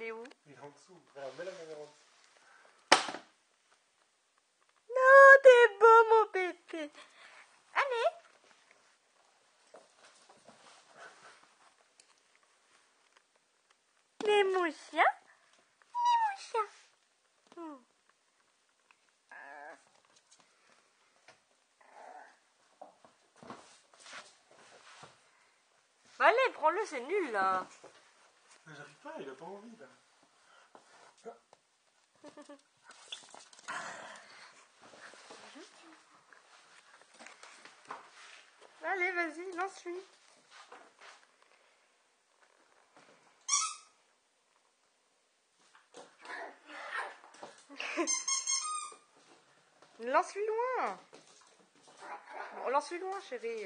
Il est où? Il est en dessous. Regarde, mets la caméra en dessous. Non, t'es beau, mon bébé. Allez. Mais mon chien. Mais mon chien. Allez, prends-le, c'est nul là. Mais j'arrive pas, il a pas envie là. Allez, vas-y, lance-lui. Lance-lui loin. Bon, lance-lui loin, chérie.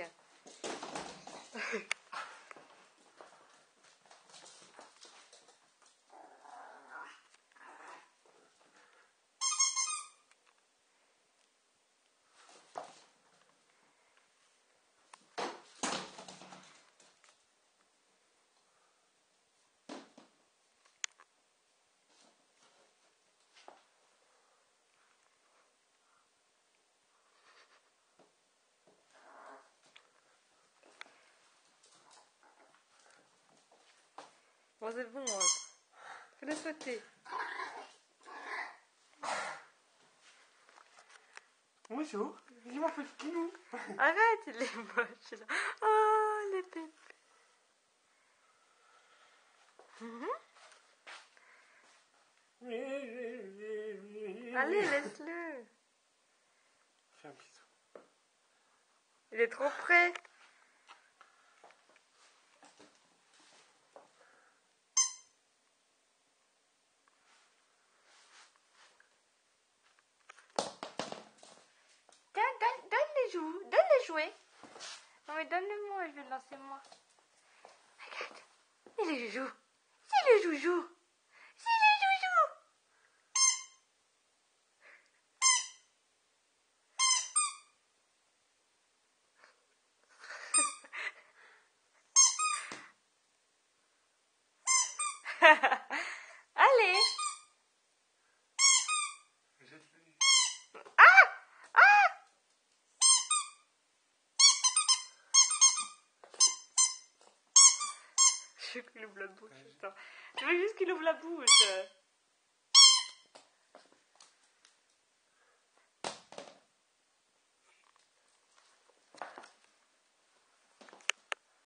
Bon, c'est bon. Fais-le sauter. Bonjour, il m'a fait le kinou. Arrête, il est moche là. Oh, les pépés. Allez, laisse-le. Fais un bisou. Il est trop près. Donne les joues, donne les jouets. Non mais donne-le-moi, je vais le lancer moi. Regarde, c'est le joujou. C'est le joujou. C'est le joujou. Allez. Jette-le. Ah! Ah! Je veux qu'il ouvre la bouche. Attends. Je veux juste qu'il ouvre la bouche.